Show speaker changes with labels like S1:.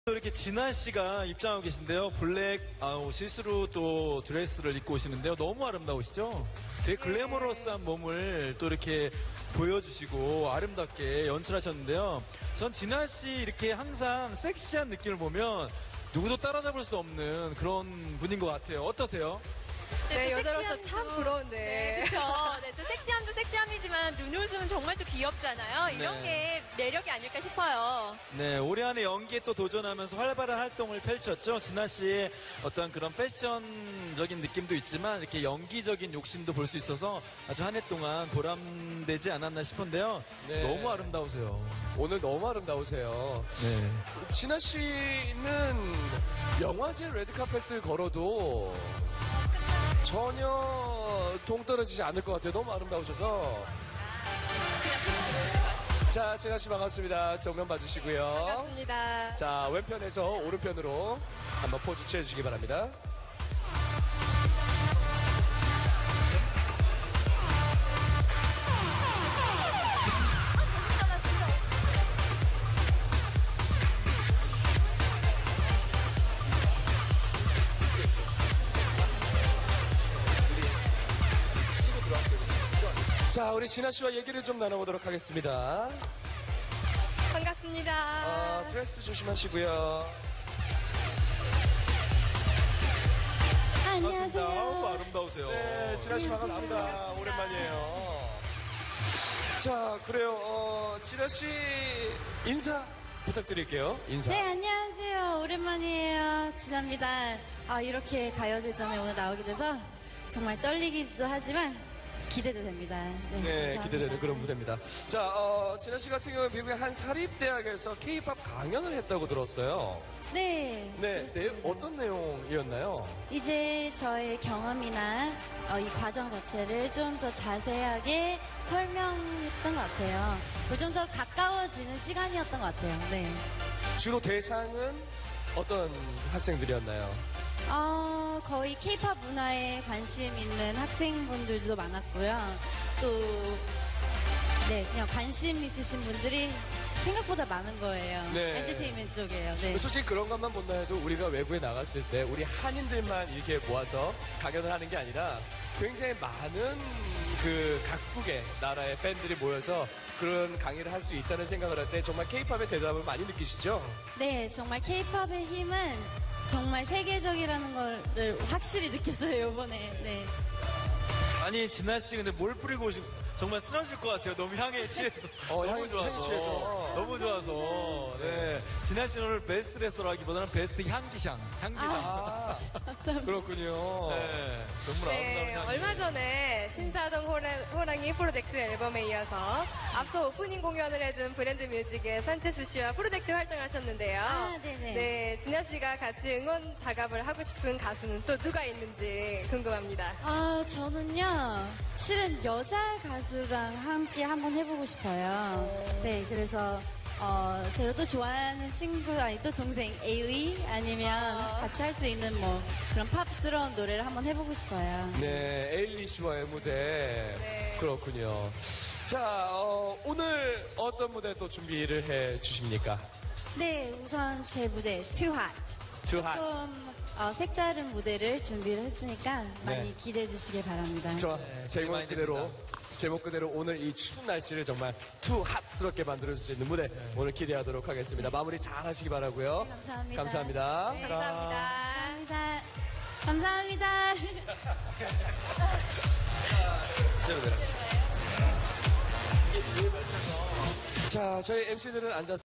S1: 또 이렇게 진아 씨가 입장하고 계신데요. 블랙 실수로 또 드레스를 입고 오시는데요. 너무 아름다우시죠? 되게 글래머러스한 몸을 또 이렇게 보여주시고 아름답게 연출하셨는데요. 전 진아 씨 이렇게 항상 섹시한 느낌을 보면 누구도 따라잡을 수 없는 그런 분인 것 같아요. 어떠세요?
S2: 네, 여자로서 참 부러운데.
S3: 네, 그렇죠. 네, 또 섹시함도 섹시함이지만 눈웃음은 정말 또 귀엽잖아요. 이런 게 매력이 아닐까 싶어요.
S1: 네, 올해 안에 연기에 또 도전하면서 활발한 활동을 펼쳤죠. 진아 씨의 어떤 그런 패션적인 느낌도 있지만 이렇게 연기적인 욕심도 볼 수 있어서 아주 한 해 동안 보람되지 않았나 싶은데요.
S4: 네.
S1: 너무 아름다우세요.
S4: 오늘 너무 아름다우세요.
S1: 네.
S4: 진아 씨는 영화제 레드카펫을 걸어도 전혀 동떨어지지 않을 것 같아요. 너무 아름다우셔서. 자, 진아 씨 반갑습니다. 정면 봐주시고요.
S2: 반갑습니다.
S4: 자, 왼편에서 오른편으로 한번 포즈 취해주시기 바랍니다. 자, 우리 진아 씨와 얘기를 좀 나눠보도록 하겠습니다.
S2: 반갑습니다.
S4: 드레스 조심하시고요.
S1: 반갑습니다. 아우, 아름다우세요.
S4: 네, 진아 씨 반갑습니다.
S2: 반갑습니다.
S4: 오랜만이에요. 자, 그래요. 진아 씨 인사 부탁드릴게요. 인사.
S5: 네, 안녕하세요. 오랜만이에요. 진아입니다. 이렇게 가요대전에 오늘 나오게 돼서 정말 떨리기도 하지만 기대도 됩니다. 네,
S4: 네,
S5: 감사합니다.
S4: 기대되는 그런 무대입니다. 자, 진아 씨 같은 경우는 미국의 한 사립대학에서 K-팝 강연을 했다고 들었어요.
S5: 네.
S4: 네,
S5: 그렇습니다.
S4: 어떤 내용이었나요?
S5: 이제 저의 경험이나 이 과정 자체를 좀 더 자세하게 설명했던 것 같아요. 좀 더 가까워지는 시간이었던 것 같아요. 네.
S4: 주로 대상은 어떤 학생들이었나요?
S5: 거의 K-팝 문화에 관심 있는 학생분들도 많았고요. 또, 네, 그냥 관심 있으신 분들이 생각보다 많은 거예요.
S4: 네.
S5: 엔터테인먼트 쪽이에요. 네.
S4: 솔직히 그런 것만 본다 해도 우리가 외국에 나갔을 때 우리 한인들만 이렇게 모아서 강연을 하는 게 아니라 굉장히 많은 그 각국의 나라의 팬들이 모여서 그런 강의를 할 수 있다는 생각을 할 때 정말 K-팝의 대답을 많이 느끼시죠?
S5: 네, 정말 K-팝의 힘은 정말 세계적이라는 걸 확실히 느꼈어요, 이번에. 네.
S1: 아니, 진아 씨 근데 뭘 뿌리고 오시고 정말 쓰러질 것 같아요. 너무 향에 취해서. 너무
S4: 향에
S1: 좋아서.
S4: 취해서.
S1: 너무 좋아서. 네. 진아 씨는 오늘 베스트 레서라기보다는 베스트 향기상.
S4: 아, 그렇군요.
S1: 네. 정말
S2: 네,
S1: 아름다운 향기.
S2: 얼마 전에 신사동 호랑이 프로젝트 앨범에 이어서 앞서 오프닝 공연을 해준 브랜드 뮤직의 산체스 씨와 프로젝트 활동하셨는데요.
S5: 네네.
S2: 네, 진아 씨가 같이 응원 작업을 하고 싶은 가수는 또 누가 있는지 궁금합니다.
S5: 저는요, 실은 여자 가수랑 함께 한번 해보고 싶어요. 네, 그래서, 제가 또 좋아하는 친구, 또 동생, 에일리, 아니면 같이 할 수 있는 뭐, 그런 팝스러운 노래를 한번 해보고 싶어요.
S4: 네, 에일리 씨와의 무대.
S2: 네.
S4: 그렇군요. 자, 오늘 어떤 무대 또 준비를 해 주십니까?
S5: 네, 우선 제 무대, Too Hot.
S4: Too Hot.
S5: 좀, 색다른 무대를 준비를 했으니까 많이
S4: 네.
S5: 기대해 주시길 바랍니다.
S4: 저
S1: 네,
S4: 제목
S1: 많이
S4: 그대로
S1: 됩니다.
S4: 제목 그대로 오늘 이 추운 날씨를 정말 투 핫스럽게 만들어줄 수 있는 무대 오늘 기대하도록 하겠습니다. 마무리 잘 하시기 바라고요.
S5: 네, 감사합니다.
S4: 감사합니다.
S2: 네, 감사합니다.
S5: 감사합니다. 감사합니다.
S1: 제로 내려.
S4: 자, 저희 MC들은 앉아서